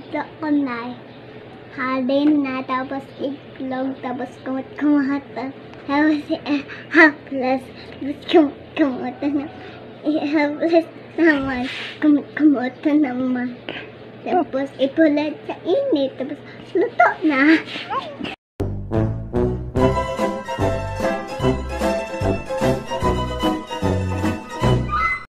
isda ko na. Halin na, tapos itlog, tapos kumot-kumot. Tapos haplas, tapos kumot na. Ihaplas naman, kumot naman. Tapos ipulat sa init, tapos luto na.